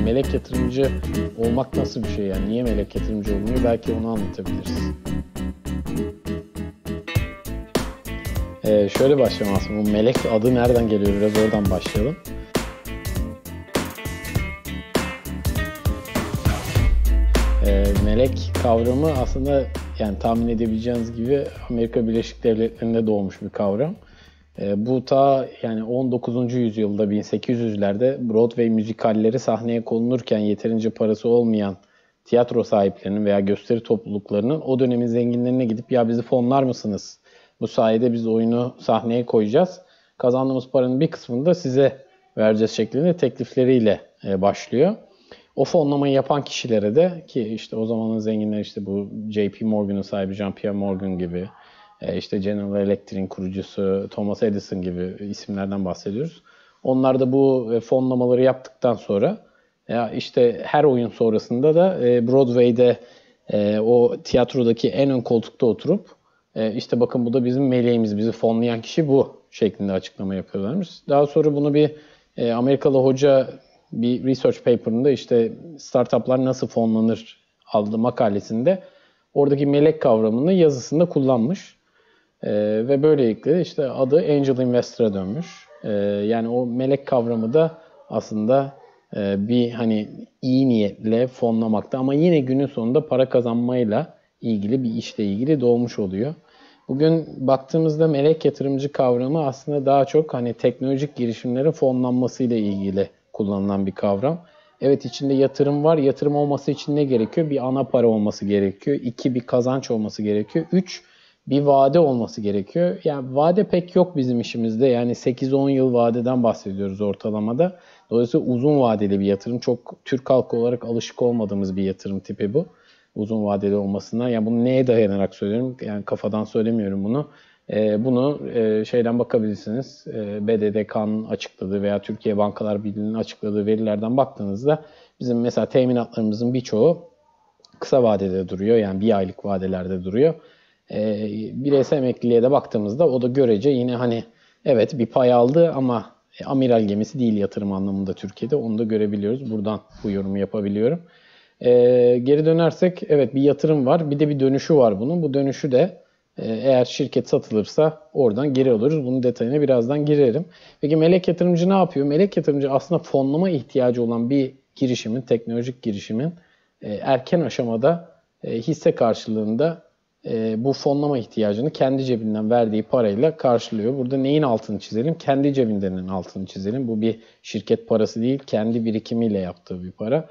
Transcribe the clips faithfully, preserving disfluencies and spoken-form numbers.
melek yatırımcı olmak nasıl bir şey yani? Niye melek yatırımcı olmuyor? Belki onu anlatabiliriz. Ee, şöyle başlayalım aslında. Bu melek adı nereden geliyor? Biraz oradan başlayalım. Ee, melek kavramı aslında yani tahmin edebileceğiniz gibi Amerika Birleşik Devletleri'nde doğmuş bir kavram. Ee, bu ta yani on dokuzuncu yüzyılda bin sekiz yüzlerde Broadway müzikalleri sahneye konulurken yeterince parası olmayan tiyatro sahiplerinin veya gösteri topluluklarının o dönemin zenginlerine gidip ya bizi fonlar mısınız? Bu sayede biz oyunu sahneye koyacağız. Kazandığımız paranın bir kısmını da size vereceğiz şeklinde teklifleriyle başlıyor. O fonlamayı yapan kişilere de ki işte o zamanın zenginleri işte bu J P Morgan'ın sahibi J P Morgan gibi, işte General Electric'in kurucusu Thomas Edison gibi isimlerden bahsediyoruz. Onlar da bu fonlamaları yaptıktan sonra ya işte her oyun sonrasında da Broadway'de o tiyatrodaki en ön koltukta oturup işte bakın bu da bizim meleğimiz, bizi fonlayan kişi bu şeklinde açıklama yapıyorlarmış. Daha sonra bunu bir Amerikalı hoca bir research paper'ında işte startuplar nasıl fonlanır adlı makalesinde oradaki melek kavramını yazısında kullanmış. Ee, ve böylelikle işte adı Angel Investor'a dönmüş. Ee, yani o melek kavramı da aslında e, bir hani iyi niyetle fonlamakta ama yine günün sonunda para kazanmayla ilgili bir işle ilgili doğmuş oluyor. Bugün baktığımızda melek yatırımcı kavramı aslında daha çok hani teknolojik girişimlerin fonlanmasıyla ilgili kullanılan bir kavram. Evet içinde yatırım var. Yatırım olması için ne gerekiyor? Bir ana para olması gerekiyor. İki, bir kazanç olması gerekiyor. Üç, bir vade olması gerekiyor. Yani vade pek yok bizim işimizde. Yani sekiz on yıl vadeden bahsediyoruz ortalamada. Dolayısıyla uzun vadeli bir yatırım. Çok Türk halkı olarak alışık olmadığımız bir yatırım tipi bu. Uzun vadeli olmasına. Yani bunu neye dayanarak söylüyorum? Yani kafadan söylemiyorum bunu. Ee, bunu e, şeyden bakabilirsiniz. E, B D D K'nın açıkladığı veya Türkiye Bankalar Birliği'nin açıkladığı verilerden baktığınızda bizim mesela teminatlarımızın birçoğu kısa vadede duruyor. Yani bir aylık vadelerde duruyor. E, bireysel emekliliğe de baktığımızda o da görece yine hani evet bir pay aldı ama amiral gemisi değil yatırım anlamında Türkiye'de. Onu da görebiliyoruz. Buradan bu yorumu yapabiliyorum. E, geri dönersek evet bir yatırım var. Bir de bir dönüşü var bunun. Bu dönüşü de eğer şirket satılırsa oradan geri alırız. Bunun detayına birazdan girerim. Peki melek yatırımcı ne yapıyor? Melek yatırımcı aslında fonlama ihtiyacı olan bir girişimin, teknolojik girişimin erken aşamada hisse karşılığında bu fonlama ihtiyacını kendi cebinden verdiği parayla karşılıyor. Burada neyin altını çizelim? Kendi cebindenin altını çizelim. Bu bir şirket parası değil, kendi birikimiyle yaptığı bir para.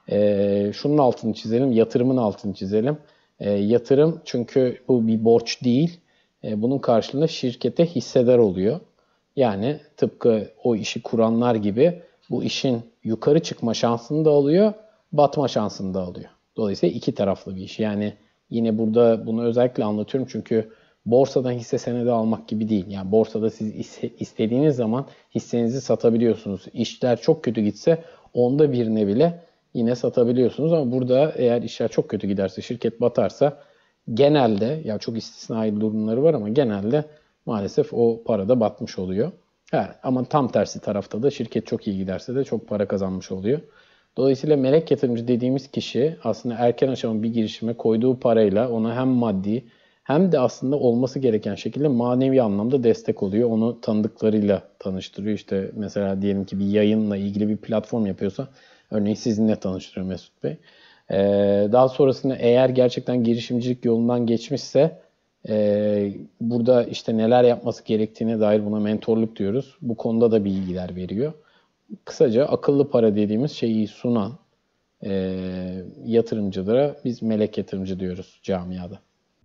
Şunun altını çizelim, yatırımın altını çizelim. E, yatırım çünkü bu bir borç değil. E, bunun karşılığında şirkete hissedar oluyor. Yani tıpkı o işi kuranlar gibi bu işin yukarı çıkma şansını da alıyor, batma şansını da alıyor. Dolayısıyla iki taraflı bir iş. Yani yine burada bunu özellikle anlatıyorum çünkü borsadan hisse senedi almak gibi değil. Yani borsada siz istediğiniz zaman hissenizi satabiliyorsunuz. İşler çok kötü gitse onda birine bile yine satabiliyorsunuz ama burada eğer işler çok kötü giderse, şirket batarsa genelde, ya çok istisnai durumları var ama genelde maalesef o para da batmış oluyor. Ha, ama tam tersi tarafta da şirket çok iyi giderse de çok para kazanmış oluyor. Dolayısıyla melek yatırımcı dediğimiz kişi aslında erken aşama bir girişime koyduğu parayla ona hem maddi hem de aslında olması gereken şekilde manevi anlamda destek oluyor. Onu tanıdıklarıyla tanıştırıyor. İşte mesela diyelim ki bir yayınla ilgili bir platform yapıyorsa örneğin sizinle tanıştırıyor Mesut Bey. Ee, daha sonrasında eğer gerçekten girişimcilik yolundan geçmişse e, burada işte neler yapması gerektiğine dair buna mentorluk diyoruz. Bu konuda da bilgiler veriyor. Kısaca akıllı para dediğimiz şeyi sunan e, yatırımcılara biz melek yatırımcı diyoruz camiada.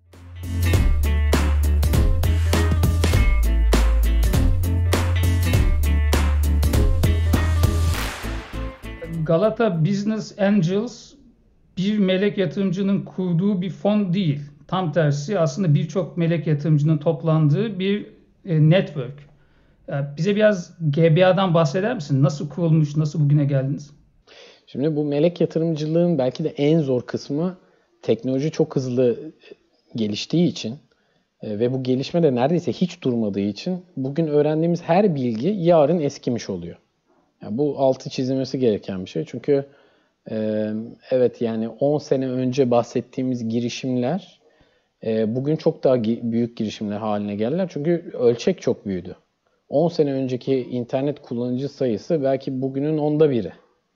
Galata Business Angels bir melek yatırımcının kurduğu bir fon değil. Tam tersi aslında birçok melek yatırımcının toplandığı bir e, network. Bize biraz G B A'dan bahseder misin? Nasıl kurulmuş, nasıl bugüne geldiniz? Şimdi bu melek yatırımcılığın belki de en zor kısmı teknoloji çok hızlı geliştiği için ve bu gelişme de neredeyse hiç durmadığı için bugün öğrendiğimiz her bilgi yarın eskimiş oluyor. Yani bu altı çizilmesi gereken bir şey. Çünkü Ee, evet yani on sene önce bahsettiğimiz girişimler e, bugün çok daha gi- büyük girişimler haline geldiler. Çünkü ölçek çok büyüdü. on sene önceki internet kullanıcı sayısı belki bugünün onda biri.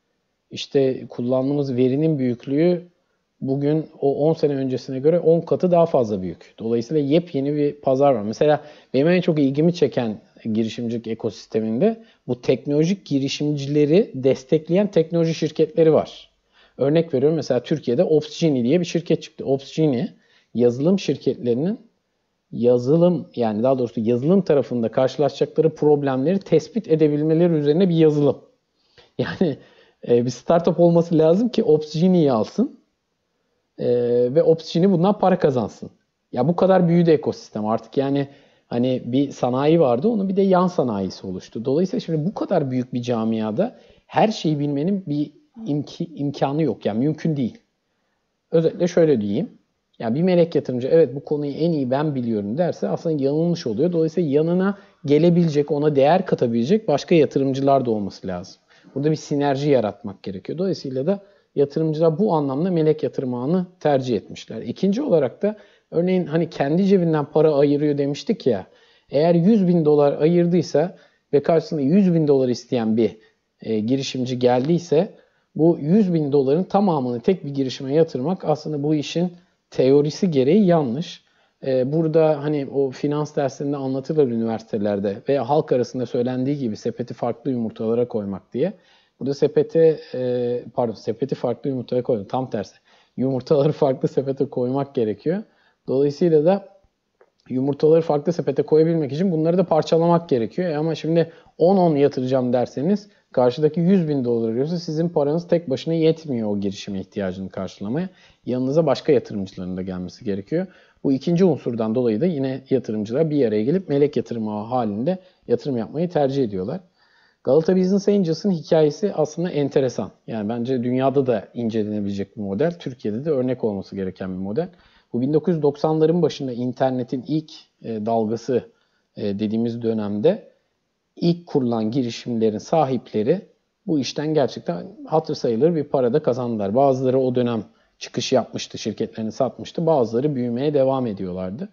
İşte kullandığımız verinin büyüklüğü bugün o on sene öncesine göre on katı daha fazla büyük. Dolayısıyla yepyeni bir pazar var. Mesela benim en çok ilgimi çeken girişimcilik ekosisteminde bu teknolojik girişimcileri destekleyen teknoloji şirketleri var. Örnek veriyorum, mesela Türkiye'de Opsgenie diye bir şirket çıktı. Opsgenie yazılım şirketlerinin yazılım, yani daha doğrusu yazılım tarafında karşılaşacakları problemleri tespit edebilmeleri üzerine bir yazılım. Yani e, bir startup olması lazım ki Opsgenie'yi alsın e, ve Opsgenie bundan para kazansın. Ya bu kadar büyüdü ekosistem artık, yani hani bir sanayi vardı, onun bir de yan sanayisi oluştu. Dolayısıyla şimdi bu kadar büyük bir camiada her şeyi bilmenin bir imki, imkanı yok, yani mümkün değil. Özetle şöyle diyeyim. Yani bir melek yatırımcı evet bu konuyu en iyi ben biliyorum derse aslında yanılmış oluyor. Dolayısıyla yanına gelebilecek, ona değer katabilecek başka yatırımcılar da olması lazım. Burada bir sinerji yaratmak gerekiyor. Dolayısıyla da yatırımcılar bu anlamda melek yatırım ağını tercih etmişler. İkinci olarak da örneğin hani kendi cebinden para ayırıyor demiştik ya. Eğer yüz bin dolar ayırdıysa ve karşısında yüz bin dolar isteyen bir e, girişimci geldiyse, bu yüz bin doların tamamını tek bir girişime yatırmak aslında bu işin teorisi gereği yanlış. Ee, burada hani o finans derslerinde anlatılır üniversitelerde veya halk arasında söylendiği gibi sepeti farklı yumurtalara koymak diye. Burada sepete, e, pardon sepeti farklı yumurtaya koymak, tam tersi. Yumurtaları farklı sepete koymak gerekiyor. Dolayısıyla da yumurtaları farklı sepete koyabilmek için bunları da parçalamak gerekiyor. E ama şimdi on on yatıracağım derseniz karşıdaki yüz bin dolar arıyorsa sizin paranız tek başına yetmiyor o girişime ihtiyacını karşılamaya. Yanınıza başka yatırımcıların da gelmesi gerekiyor. Bu ikinci unsurdan dolayı da yine yatırımcılar bir araya gelip melek yatırım ağı halinde yatırım yapmayı tercih ediyorlar. Galata Business Angels'ın hikayesi aslında enteresan. Yani bence dünyada da incelenebilecek bir model. Türkiye'de de örnek olması gereken bir model. Bu bin dokuz yüz doksanların başında internetin ilk e, dalgası e, dediğimiz dönemde ilk kurulan girişimlerin sahipleri bu işten gerçekten hatır sayılır bir parada kazandılar. Bazıları o dönem çıkış yapmıştı, şirketlerini satmıştı. Bazıları büyümeye devam ediyorlardı.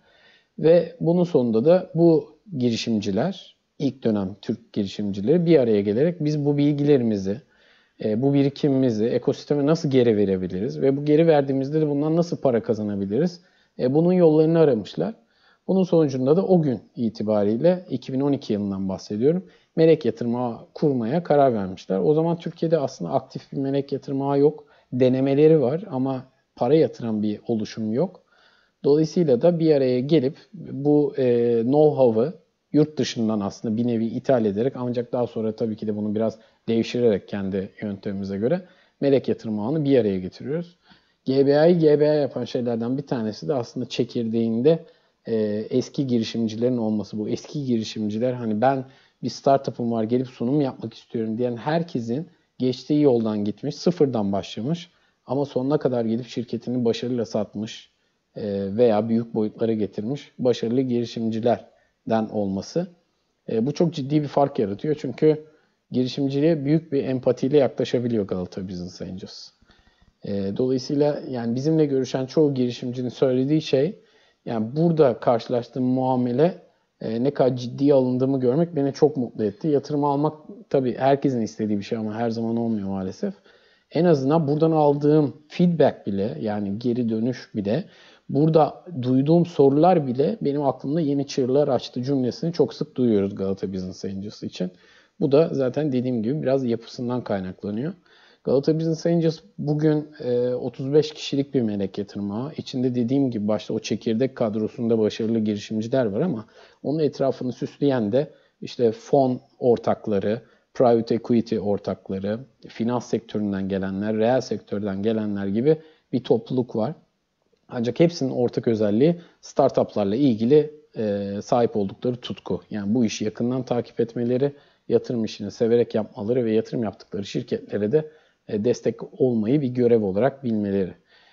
Ve bunun sonunda da bu girişimciler, ilk dönem Türk girişimcileri bir araya gelerek biz bu bilgilerimizi, e, bu birikimimizi ekosisteme nasıl geri verebiliriz ve bu geri verdiğimizde de bundan nasıl para kazanabiliriz? E, bunun yollarını aramışlar. Bunun sonucunda da o gün itibariyle iki bin on iki yılından bahsediyorum. Melek yatırım ağı kurmaya karar vermişler. O zaman Türkiye'de aslında aktif bir melek yatırım ağı yok. Denemeleri var ama para yatıran bir oluşum yok. Dolayısıyla da bir araya gelip bu e, know-how'ı yurt dışından aslında bir nevi ithal ederek, ancak daha sonra tabii ki de bunu biraz devşirerek kendi yöntemimize göre melek yatırım ağını bir araya getiriyoruz. G B A'yı G B A yapan şeylerden bir tanesi de aslında çekirdeğinde e, eski girişimcilerin olması. Bu eski girişimciler, hani ben bir startup'ım var gelip sunum yapmak istiyorum diyen herkesin geçtiği yoldan gitmiş, sıfırdan başlamış ama sonuna kadar gelip şirketini başarıyla satmış veya büyük boyutlara getirmiş başarılı girişimcilerden olması. Bu çok ciddi bir fark yaratıyor. Çünkü girişimciliğe büyük bir empatiyle yaklaşabiliyor Galata Business Angels. Dolayısıyla yani bizimle görüşen çoğu girişimcinin söylediği şey, yani burada karşılaştığım muamele ne kadar ciddiye alındığımı görmek beni çok mutlu etti. Yatırım almak tabii herkesin istediği bir şey ama her zaman olmuyor maalesef. En azından buradan aldığım feedback bile, yani geri dönüş bile, burada duyduğum sorular bile benim aklımda yeni çığırlar açtı cümlesini çok sık duyuyoruz Galata Business Angels için. Bu da zaten dediğim gibi biraz yapısından kaynaklanıyor. Galata Business Angels bugün otuz beş kişilik bir melek yatırım ağı. İçinde dediğim gibi başta o çekirdek kadrosunda başarılı girişimciler var ama onun etrafını süsleyen de işte fon ortakları, private equity ortakları, finans sektöründen gelenler, reel sektörden gelenler gibi bir topluluk var. Ancak hepsinin ortak özelliği startuplarla ilgili e, sahip oldukları tutku. Yani bu işi yakından takip etmeleri, yatırım işini severek yapmaları ve yatırım yaptıkları şirketlere de e, destek olmayı bir görev olarak bilmeleri.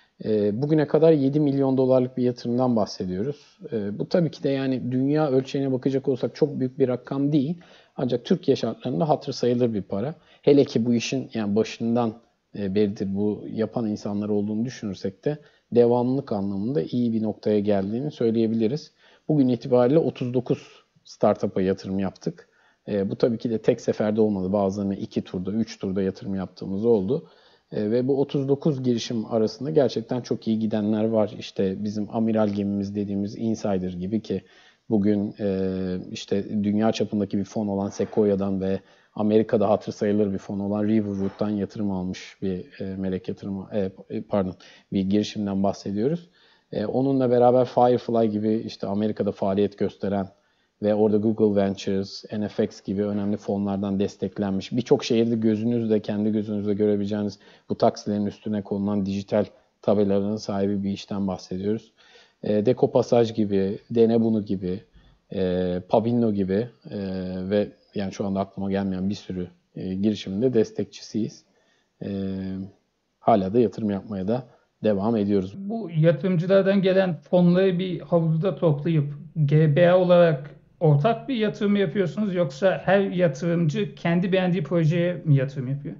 E, bugüne kadar yedi milyon dolarlık bir yatırımdan bahsediyoruz. E, bu tabii ki de yani dünya ölçeğine bakacak olsak çok büyük bir rakam değil. Ancak Türkiye şartlarında hatır sayılır bir para. Hele ki bu işin yani başından e, beridir bu yapan insanlar olduğunu düşünürsek de devamlılık anlamında iyi bir noktaya geldiğini söyleyebiliriz. Bugün itibariyle otuz dokuz startup'a yatırım yaptık. E, bu tabii ki de tek seferde olmadı. Bazılarına iki turda, üç turda yatırım yaptığımız oldu. E, ve bu otuz dokuz girişim arasında gerçekten çok iyi gidenler var. İşte bizim amiral gemimiz dediğimiz Insider gibi ki bugün e, işte dünya çapındaki bir fon olan Sequoia'dan ve Amerika'da hatır sayılır bir fon olan Riverwood'dan yatırım almış bir e, melek yatırımı, e, pardon bir girişimden bahsediyoruz. E, onunla beraber Firefly gibi işte Amerika'da faaliyet gösteren ve orada Google Ventures, N F X gibi önemli fonlardan desteklenmiş. Birçok şehirde gözünüzle, kendi gözünüzle görebileceğiniz bu taksilerin üstüne konulan dijital tabelaların sahibi bir işten bahsediyoruz. E, Decoupage gibi, Dene Bunu gibi, e, Pabinno gibi e, ve yani şu anda aklıma gelmeyen bir sürü e, girişiminde destekçisiyiz. E, hala da yatırım yapmaya da devam ediyoruz. Bu yatırımcılardan gelen fonları bir havuzda toplayıp G B A olarak ortak bir yatırım mı yapıyorsunuz yoksa her yatırımcı kendi beğendiği projeye mi yatırım yapıyor?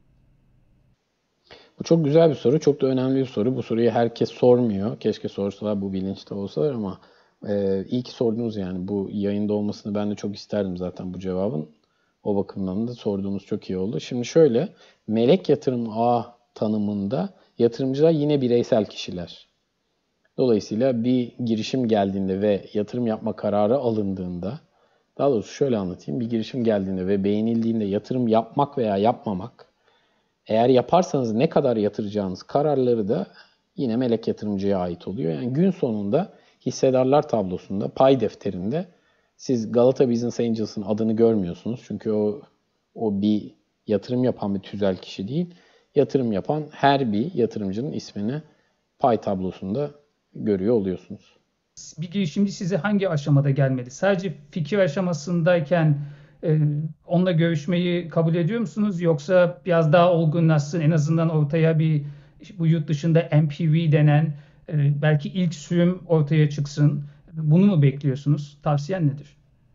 Bu çok güzel bir soru, çok da önemli bir soru. Bu soruyu herkes sormuyor. Keşke sorsalar, bu bilinçte olsalar ama e, iyi ki sordunuz yani. Bu yayında olmasını ben de çok isterdim zaten bu cevabın. O bakımdan da sorduğunuz çok iyi oldu. Şimdi şöyle, melek yatırım ağı tanımında yatırımcılar yine bireysel kişiler. Dolayısıyla bir girişim geldiğinde ve yatırım yapma kararı alındığında, daha doğrusu şöyle anlatayım, bir girişim geldiğinde ve beğenildiğinde yatırım yapmak veya yapmamak, eğer yaparsanız ne kadar yatıracağınız kararları da yine melek yatırımcıya ait oluyor. Yani gün sonunda hissedarlar tablosunda, pay defterinde siz Galata Business Angels'ın adını görmüyorsunuz. Çünkü o o bir yatırım yapan bir tüzel kişi değil. Yatırım yapan her bir yatırımcının ismini pay tablosunda görüyor oluyorsunuz. Bir girişimci size hangi aşamada gelmeli? Sadece fikir aşamasındayken e, onunla görüşmeyi kabul ediyor musunuz? Yoksa biraz daha olgunlaşsın, en azından ortaya bir bu yurt dışında M P V denen e, belki ilk sürüm ortaya çıksın. Bunu mu bekliyorsunuz? Tavsiyen nedir?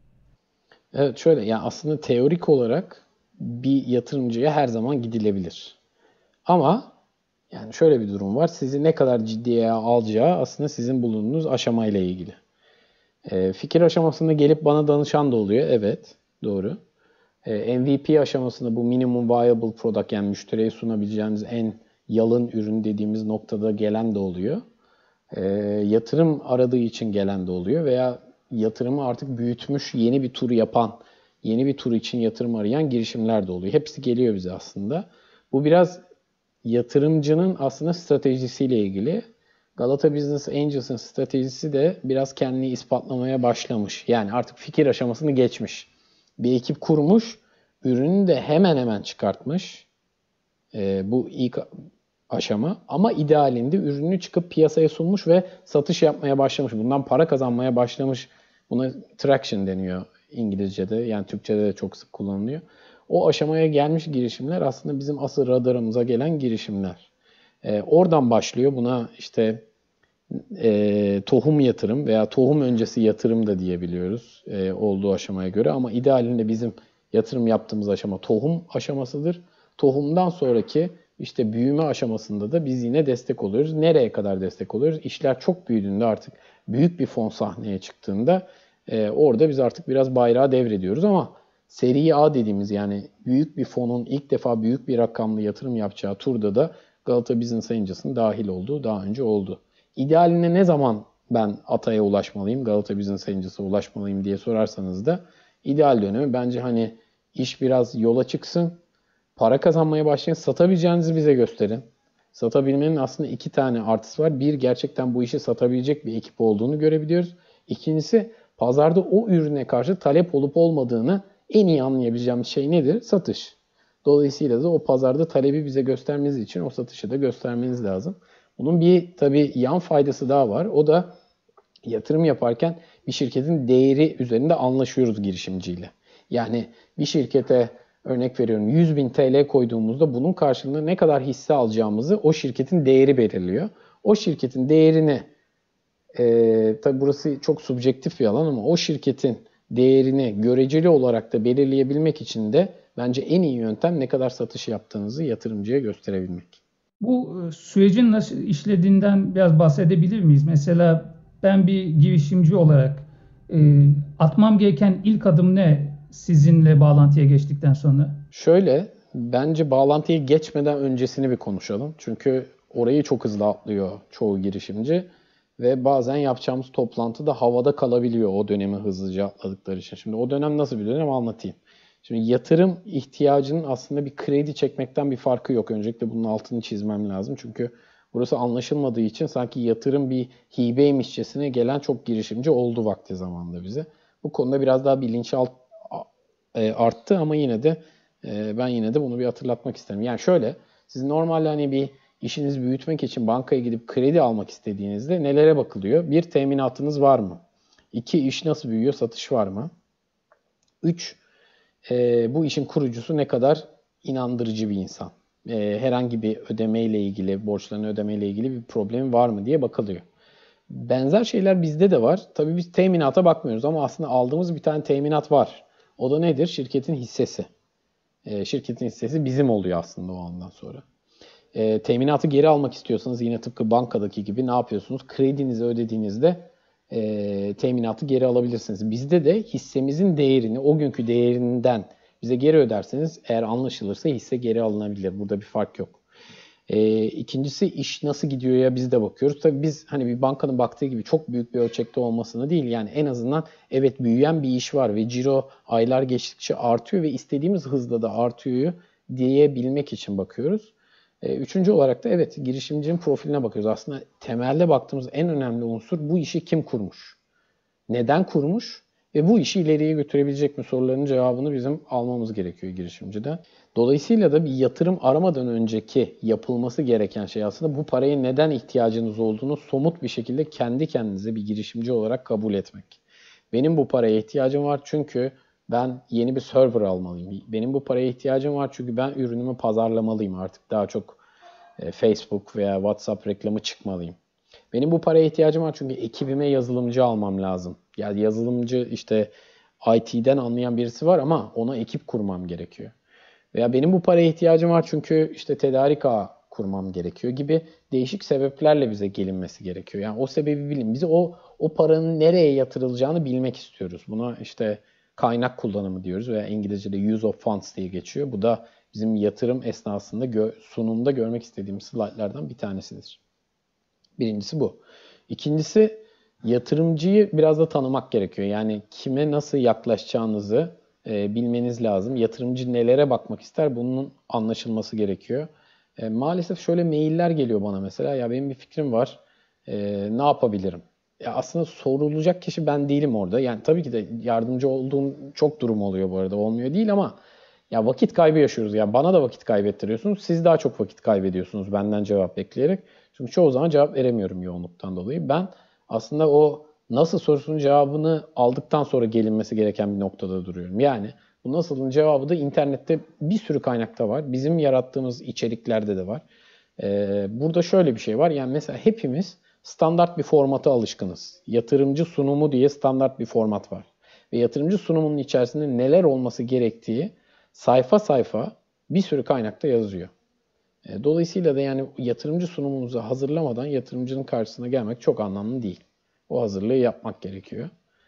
Evet şöyle yani aslında teorik olarak bir yatırımcıya her zaman gidilebilir. Ama yani şöyle bir durum var. Sizi ne kadar ciddiye alacağı aslında sizin bulunduğunuz aşamayla ilgili. E, fikir aşamasında gelip bana danışan da oluyor. Evet, doğru. E, M V P aşamasında bu minimum viable product yani müşteriye sunabileceğiniz en yalın ürün dediğimiz noktada gelen de oluyor. E, yatırım aradığı için gelen de oluyor veya yatırımı artık büyütmüş yeni bir tur yapan, yeni bir tur için yatırım arayan girişimler de oluyor. Hepsi geliyor bize aslında. Bu biraz yatırımcının aslında stratejisiyle ilgili. Galata Business Angels'ın stratejisi de biraz kendini ispatlamaya başlamış. Yani artık fikir aşamasını geçmiş. Bir ekip kurmuş, ürünü de hemen hemen çıkartmış. Ee, bu ilk aşama. Ama idealinde ürünü çıkıp piyasaya sunmuş ve satış yapmaya başlamış. Bundan para kazanmaya başlamış. Buna traction deniyor İngilizce'de. Yani Türkçe'de de çok sık kullanılıyor. O aşamaya gelmiş girişimler aslında bizim asıl radarımıza gelen girişimler. Ee, oradan başlıyor. Buna işte e, tohum yatırım veya tohum öncesi yatırım da diyebiliyoruz e, olduğu aşamaya göre. Ama idealinde bizim yatırım yaptığımız aşama tohum aşamasıdır. Tohumdan sonraki işte büyüme aşamasında da biz yine destek oluyoruz. Nereye kadar destek oluyoruz? İşler çok büyüdüğünde artık büyük bir fon sahneye çıktığında e, orada biz artık biraz bayrağı devrediyoruz ama seri A dediğimiz yani büyük bir fonun ilk defa büyük bir rakamlı yatırım yapacağı turda da Galata Business Angels'ın dahil olduğu daha önce oldu. İdealine ne zaman ben Atay'a ulaşmalıyım, Galata Business Angels'a ulaşmalıyım diye sorarsanız da ideal dönemi bence hani iş biraz yola çıksın, para kazanmaya başlayın, satabileceğinizi bize gösterin. Satabilmenin aslında iki tane artısı var. Bir, gerçekten bu işi satabilecek bir ekip olduğunu görebiliyoruz. İkincisi, pazarda o ürüne karşı talep olup olmadığını en iyi anlayabileceğimiz şey nedir? Satış. Dolayısıyla da o pazarda talebi bize göstermeniz için o satışı da göstermeniz lazım. Bunun bir tabii yan faydası daha var. O da yatırım yaparken bir şirketin değeri üzerinde anlaşıyoruz girişimciyle. Yani bir şirkete örnek veriyorum yüz bin T L koyduğumuzda bunun karşılığında ne kadar hisse alacağımızı o şirketin değeri belirliyor. O şirketin değerini e, tabii burası çok subjektif bir alan ama o şirketin değerini göreceli olarak da belirleyebilmek için de bence en iyi yöntem ne kadar satış yaptığınızı yatırımcıya gösterebilmek. Bu e, sürecin nasıl işlediğinden biraz bahsedebilir miyiz? Mesela ben bir girişimci olarak e, atmam gereken ilk adım ne sizinle bağlantıya geçtikten sonra? Şöyle, bence bağlantıya geçmeden öncesini bir konuşalım. Çünkü orayı çok hızlı atlıyor çoğu girişimci ve bazen yapacağımız toplantıda havada kalabiliyor o dönemi hızlıca atladıkları için. Şimdi o dönem nasıl bir dönem anlatayım. Şimdi yatırım ihtiyacının aslında bir kredi çekmekten bir farkı yok. Öncelikle bunun altını çizmem lazım. Çünkü burası anlaşılmadığı için sanki yatırım bir hibeymişçesine gelen çok girişimci oldu vakti zamanında bize. Bu konuda biraz daha bilinçaltı e, arttı ama yine de e, ben yine de bunu bir hatırlatmak isterim. Yani şöyle, siz normalde hani bir işinizi büyütmek için bankaya gidip kredi almak istediğinizde nelere bakılıyor? Bir, teminatınız var mı? İki, iş nasıl büyüyor? Satış var mı? Üç, e, bu işin kurucusu ne kadar inandırıcı bir insan? E, herhangi bir ödemeyle ilgili, borçlarını ödemeyle ilgili bir problemi var mı diye bakılıyor. Benzer şeyler bizde de var. Tabii biz teminata bakmıyoruz ama aslında aldığımız bir tane teminat var. O da nedir? Şirketin hissesi. E, şirketin hissesi bizim oluyor aslında o andan sonra. E, teminatı geri almak istiyorsanız yine tıpkı bankadaki gibi ne yapıyorsunuz? Kredinizi ödediğinizde e, teminatı geri alabilirsiniz. Bizde de hissemizin değerini, o günkü değerinden bize geri öderseniz eğer anlaşılırsa hisse geri alınabilir. Burada bir fark yok. E, ikincisi iş nasıl gidiyor ya biz de bakıyoruz. Tabii biz hani bir bankanın baktığı gibi çok büyük bir ölçekte olmasını değil yani en azından evet büyüyen bir iş var ve ciro aylar geçtikçe artıyor ve istediğimiz hızda da artıyor diyebilmek için bakıyoruz. E, üçüncü olarak da evet girişimcinin profiline bakıyoruz. Aslında temelde baktığımız en önemli unsur bu işi kim kurmuş? Neden kurmuş? Ve bu işi ileriye götürebilecek mi sorularının cevabını bizim almamız gerekiyor girişimciden. Dolayısıyla da bir yatırım aramadan önceki yapılması gereken şey aslında bu paraya neden ihtiyacınız olduğunu somut bir şekilde kendi kendinize bir girişimci olarak kabul etmek. Benim bu paraya ihtiyacım var çünkü ben yeni bir server almalıyım. Benim bu paraya ihtiyacım var çünkü ben ürünümü pazarlamalıyım. Artık daha çok Facebook veya WhatsApp reklamı çıkmalıyım. Benim bu paraya ihtiyacım var çünkü ekibime yazılımcı almam lazım. Yani yazılımcı işte I T'den anlayan birisi var ama ona ekip kurmam gerekiyor. Veya benim bu paraya ihtiyacım var çünkü işte tedarik ağı kurmam gerekiyor gibi değişik sebeplerle bize gelinmesi gerekiyor. Yani o sebebi bilin. Bize o o paranın nereye yatırılacağını bilmek istiyoruz. Buna işte kaynak kullanımı diyoruz veya İngilizce'de use of funds diye geçiyor. Bu da bizim yatırım esnasında gö sunumda görmek istediğimiz slaytlardan bir tanesidir. Birincisi bu. İkincisi yatırımcıyı biraz da tanımak gerekiyor. Yani kime nasıl yaklaşacağınızı e, bilmeniz lazım. Yatırımcı nelere bakmak ister bunun anlaşılması gerekiyor. E, maalesef şöyle mailler geliyor bana mesela. Ya benim bir fikrim var. E, ne yapabilirim? Ya aslında sorulacak kişi ben değilim orada. Yani tabii ki de yardımcı olduğum çok durum oluyor bu arada. Olmuyor değil ama ya vakit kaybı yaşıyoruz. Yani bana da vakit kaybettiriyorsunuz. Siz daha çok vakit kaybediyorsunuz benden cevap bekleyerek. Çünkü çoğu zaman cevap veremiyorum yoğunluktan dolayı. Ben aslında o nasıl sorusunun cevabını aldıktan sonra gelinmesi gereken bir noktada duruyorum. Yani bu nasılın cevabı da internette bir sürü kaynakta var. Bizim yarattığımız içeriklerde de var. Ee, burada şöyle bir şey var. Yani mesela hepimiz standart bir formata alışkınız. Yatırımcı sunumu diye standart bir format var. Ve yatırımcı sunumunun içerisinde neler olması gerektiği sayfa sayfa bir sürü kaynakta yazıyor. Dolayısıyla da yani yatırımcı sunumunuzu hazırlamadan yatırımcının karşısına gelmek çok anlamlı değil. O hazırlığı yapmak gerekiyor.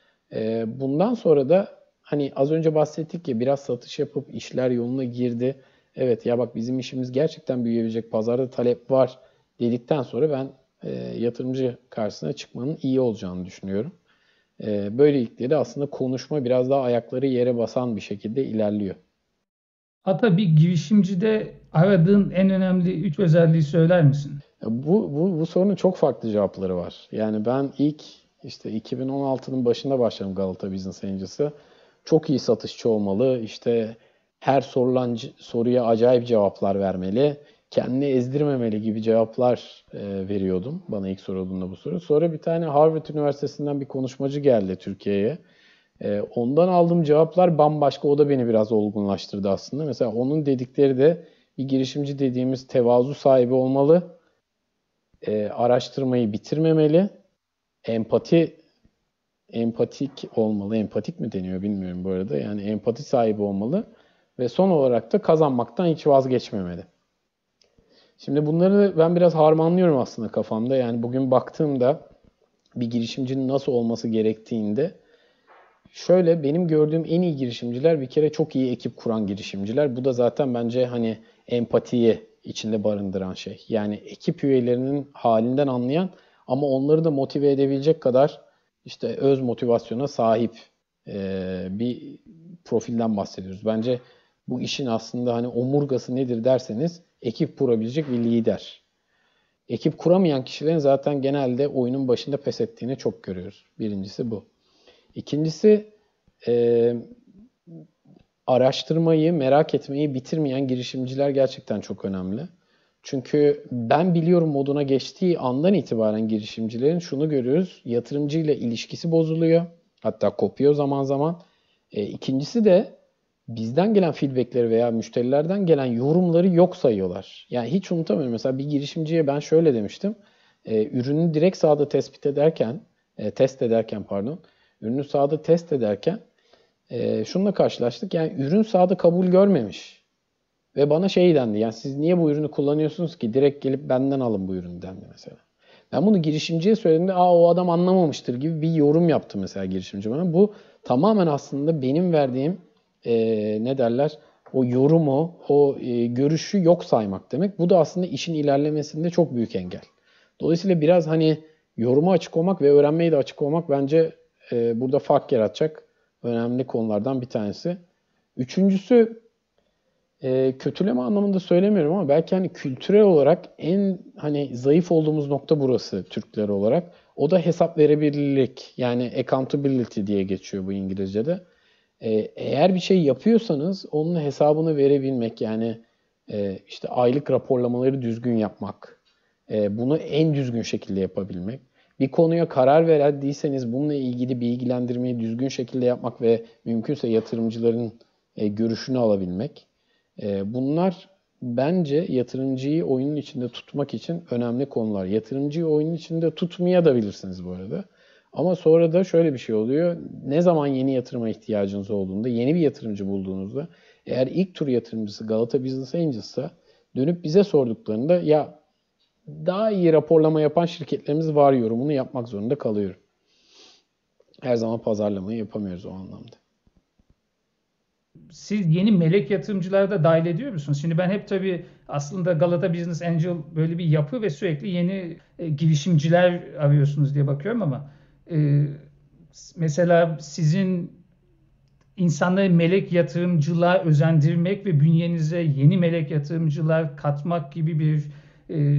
Bundan sonra da hani az önce bahsettik ya biraz satış yapıp işler yoluna girdi. Evet ya bak bizim işimiz gerçekten büyüyebilecek, pazarda talep var dedikten sonra ben yatırımcı karşısına çıkmanın iyi olacağını düşünüyorum. Böylelikle de aslında konuşma biraz daha ayakları yere basan bir şekilde ilerliyor. Hatta bir girişimcide aradığın en önemli üç özelliği söyler misin? Bu, bu, bu sorunun çok farklı cevapları var. Yani ben ilk işte iki bin on altının başında başladım Galata Business Angels'a. Çok iyi satışçı olmalı, işte her sorulan soruya acayip cevaplar vermeli, kendini ezdirmemeli gibi cevaplar e, veriyordum bana ilk sorulduğunda bu soru. Sonra bir tane Harvard Üniversitesi'nden bir konuşmacı geldi Türkiye'ye. E, ondan aldığım cevaplar bambaşka, o da beni biraz olgunlaştırdı aslında. Mesela onun dedikleri de bir girişimci dediğimiz tevazu sahibi olmalı, e, araştırmayı bitirmemeli, empati empatik olmalı. Empatik mi deniyor bilmiyorum bu arada. Yani empati sahibi olmalı ve son olarak da kazanmaktan hiç vazgeçmemeli. Şimdi bunları ben biraz harmanlıyorum aslında kafamda. Yani bugün baktığımda bir girişimcinin nasıl olması gerektiğinde şöyle benim gördüğüm en iyi girişimciler bir kere çok iyi ekip kuran girişimciler. Bu da zaten bence hani empatiyi içinde barındıran şey. Yani ekip üyelerinin halinden anlayan ama onları da motive edebilecek kadar işte öz motivasyona sahip e, bir profilden bahsediyoruz. Bence bu işin aslında hani omurgası nedir derseniz ekip kurabilecek bir lider. Ekip kuramayan kişilerin zaten genelde oyunun başında pes ettiğini çok görüyoruz. Birincisi bu. İkincisi e, araştırmayı, merak etmeyi bitirmeyen girişimciler gerçekten çok önemli. Çünkü ben biliyorum moduna geçtiği andan itibaren girişimcilerin şunu görüyoruz. Yatırımcıyla ilişkisi bozuluyor. Hatta kopuyor zaman zaman. E, ikincisi de bizden gelen feedbackleri veya müşterilerden gelen yorumları yok sayıyorlar. Yani hiç unutamıyorum. Mesela bir girişimciye ben şöyle demiştim. E, ürünü direkt sahada tespit ederken, e, test ederken pardon, ürünü sahada test ederken e, şununla karşılaştık. Yani ürün sahada kabul görmemiş. Ve bana şey dendi. Yani siz niye bu ürünü kullanıyorsunuz ki? Direkt gelip benden alın bu ürünü dendi mesela. Ben bunu girişimciye söylediğimde aa o adam anlamamıştır gibi bir yorum yaptı mesela girişimci bana. Bu tamamen aslında benim verdiğim e, ne derler o yorumu, o e, görüşü yok saymak demek. Bu da aslında işin ilerlemesinde çok büyük engel. Dolayısıyla biraz hani yoruma açık olmak ve öğrenmeye de açık olmak bence e, burada fark yaratacak önemli konulardan bir tanesi. Üçüncüsü e, kötüleme anlamında söylemiyorum ama belki hani kültürel olarak en hani zayıf olduğumuz nokta burası Türkler olarak. O da hesap verebilirlik yani accountability diye geçiyor bu İngilizce'de. E, eğer bir şey yapıyorsanız onun hesabını verebilmek yani e, işte aylık raporlamaları düzgün yapmak, e, bunu en düzgün şekilde yapabilmek. Bir konuya karar verdiyseniz bununla ilgili bilgilendirmeyi düzgün şekilde yapmak ve mümkünse yatırımcıların e, görüşünü alabilmek. E, bunlar bence yatırımcıyı oyunun içinde tutmak için önemli konular. Yatırımcıyı oyunun içinde tutmaya da bilirsiniz bu arada. Ama sonra da şöyle bir şey oluyor. Ne zaman yeni yatırıma ihtiyacınız olduğunda, yeni bir yatırımcı bulduğunuzda, eğer ilk tur yatırımcısı Galata Business Angels'sa dönüp bize sorduklarında ya daha iyi raporlama yapan şirketlerimiz var yorumunu yapmak zorunda kalıyorum. Her zaman pazarlamayı yapamıyoruz o anlamda. Siz yeni melek yatırımcıları da dahil ediyor musunuz? Şimdi ben hep tabii aslında Galata Business Angel böyle bir yapı ve sürekli yeni e, girişimciler arıyorsunuz diye bakıyorum ama e, mesela sizin insanları melek yatırımcılığa özendirmek ve bünyenize yeni melek yatırımcılar katmak gibi bir e,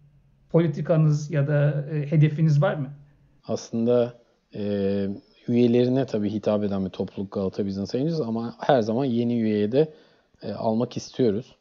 politikanız ya da e, hedefiniz var mı? Aslında e, üyelerine tabii hitap eden bir topluluk Galata Business Angels ama her zaman yeni üyeye de e, almak istiyoruz.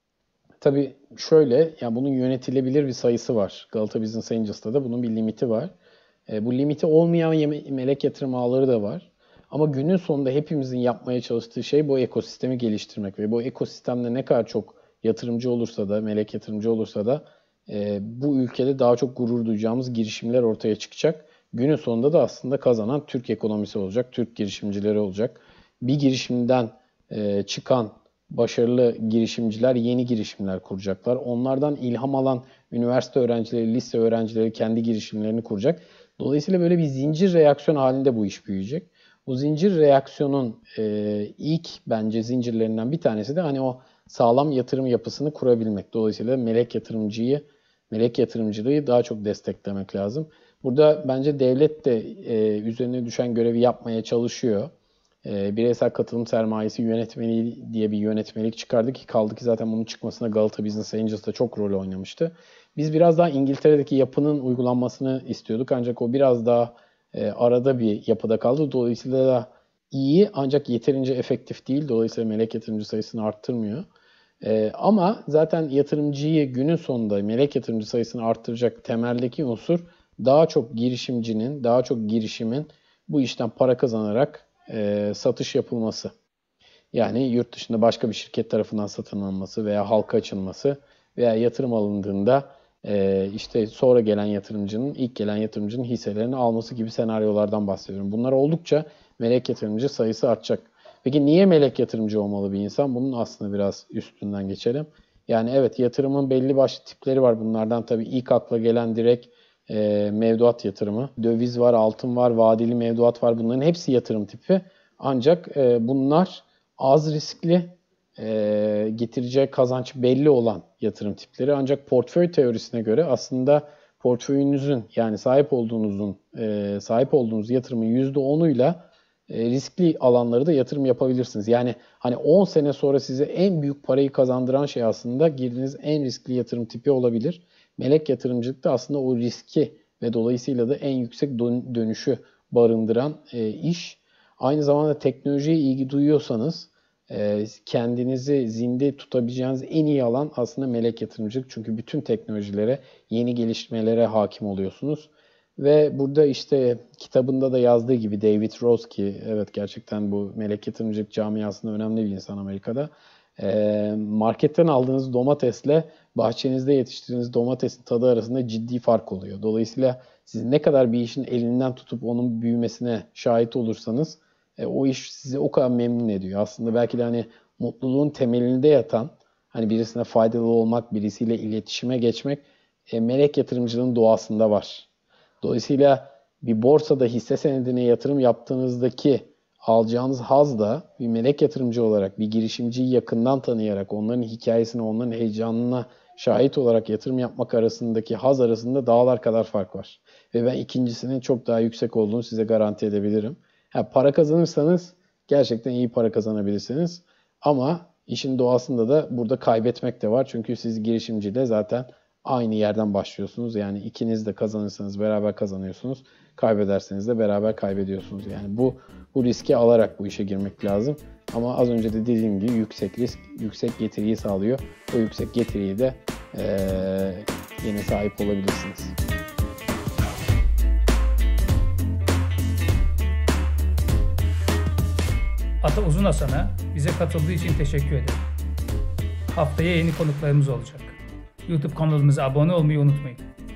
Tabii şöyle, yani bunun yönetilebilir bir sayısı var. Galata Business Angels'ta da bunun bir limiti var. E, bu limiti olmayan yeme- melek yatırım ağları da var. Ama günün sonunda hepimizin yapmaya çalıştığı şey bu ekosistemi geliştirmek ve bu ekosistemde ne kadar çok yatırımcı olursa da, melek yatırımcı olursa da e, bu ülkede daha çok gurur duyacağımız girişimler ortaya çıkacak. Günün sonunda da aslında kazanan Türk ekonomisi olacak, Türk girişimcileri olacak. Bir girişimden e, çıkan başarılı girişimciler yeni girişimler kuracaklar. Onlardan ilham alan üniversite öğrencileri, lise öğrencileri kendi girişimlerini kuracak. Dolayısıyla böyle bir zincir reaksiyon halinde bu iş büyüyecek. Bu zincir reaksiyonun e, ilk bence zincirlerinden bir tanesi de hani o sağlam yatırım yapısını kurabilmek. Dolayısıyla melek yatırımcıyı, melek yatırımcılığı daha çok desteklemek lazım. Burada bence devlet de e, üzerine düşen görevi yapmaya çalışıyor. E, bireysel katılım sermayesi yönetmeliği diye bir yönetmelik çıkardı ki kaldı ki zaten bunun çıkmasına Galata Business Angels da çok rol oynamıştı. Biz biraz daha İngiltere'deki yapının uygulanmasını istiyorduk ancak o biraz daha e, arada bir yapıda kaldı. Dolayısıyla da iyi ancak yeterince efektif değil. Dolayısıyla melek yatırımcı sayısını arttırmıyor. E, ama zaten yatırımcıyı günün sonunda melek yatırımcı sayısını arttıracak temeldeki unsur daha çok girişimcinin, daha çok girişimin bu işten para kazanarak e, satış yapılması. Yani yurt dışında başka bir şirket tarafından satın alınması veya halka açılması veya yatırım alındığında e, işte sonra gelen yatırımcının, ilk gelen yatırımcının hisselerini alması gibi senaryolardan bahsediyorum. Bunlar oldukça melek yatırımcı sayısı artacak. Peki niye melek yatırımcı olmalı bir insan? Bunun aslında biraz üstünden geçelim. Yani evet, yatırımın belli başlı tipleri var. Bunlardan tabii ilk akla gelen direkt e, mevduat yatırımı. Döviz var, altın var, vadeli mevduat var. Bunların hepsi yatırım tipi. Ancak e, bunlar az riskli, e, getireceği kazanç belli olan yatırım tipleri. Ancak portföy teorisine göre aslında portföyünüzün, yani sahip olduğunuzun e, sahip olduğunuz yatırımın yüzde onuyla e, riskli alanları da yatırım yapabilirsiniz. Yani hani on sene sonra size en büyük parayı kazandıran şey aslında girdiğiniz en riskli yatırım tipi olabilir. Melek yatırımcılık da aslında o riski ve dolayısıyla da en yüksek dönüşü barındıran e, iş. Aynı zamanda teknolojiye ilgi duyuyorsanız e, kendinizi zinde tutabileceğiniz en iyi alan aslında melek yatırımcılık. Çünkü bütün teknolojilere, yeni gelişmelere hakim oluyorsunuz. Ve burada işte kitabında da yazdığı gibi David Rose, ki evet gerçekten bu melek yatırımcılık camiasında önemli bir insan Amerika'da. E, marketten aldığınız domatesle bahçenizde yetiştirdiğiniz domatesin tadı arasında ciddi fark oluyor. Dolayısıyla siz ne kadar bir işin elinden tutup onun büyümesine şahit olursanız e, o iş sizi o kadar memnun ediyor. Aslında belki de hani mutluluğun temelinde yatan, hani birisine faydalı olmak, birisiyle iletişime geçmek e, melek yatırımcılığın doğasında var. Dolayısıyla bir borsada hisse senedine yatırım yaptığınızdaki alacağınız haz da bir melek yatırımcı olarak, bir girişimciyi yakından tanıyarak, onların hikayesine, onların heyecanına şahit olarak yatırım yapmak arasındaki haz arasında dağlar kadar fark var. Ve ben ikincisinin çok daha yüksek olduğunu size garanti edebilirim. Ha, para kazanırsanız gerçekten iyi para kazanabilirsiniz. Ama işin doğasında da burada kaybetmek de var. Çünkü siz girişimciyle zaten aynı yerden başlıyorsunuz. Yani ikiniz de kazanırsanız beraber kazanıyorsunuz. Kaybederseniz de beraber kaybediyorsunuz. Yani bu bu riski alarak bu işe girmek lazım. Ama az önce de dediğim gibi yüksek risk, yüksek getiriyi sağlıyor. O yüksek getiriyi de ee, yine sahip olabilirsiniz. Ata Uzunasan'a bize katıldığı için teşekkür ederim. Haftaya yeni konuklarımız olacak. YouTube kanalımıza abone olmayı unutmayın.